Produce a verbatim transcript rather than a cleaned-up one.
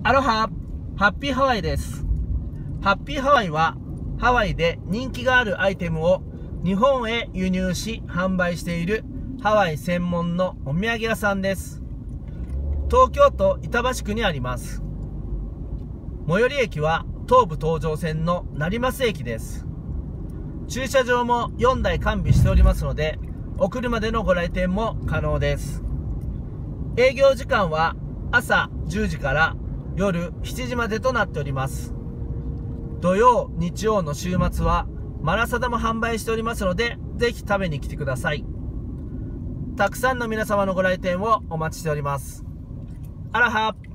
アロハ、ハッピーハワイです。ハッピーハワイはハワイで人気があるアイテムを日本へ輸入し販売しているハワイ専門のお土産屋さんです。東京都板橋区にあります。最寄り駅は東武東上線の成増駅です。駐車場もよんだい完備しておりますので、お車でのご来店も可能です。営業時間は朝じゅうじから夜しちじまでとなっております。土曜、日曜の週末はマラサダも販売しておりますので、ぜひ食べに来てください。たくさんの皆様のご来店をお待ちしております。アラハ。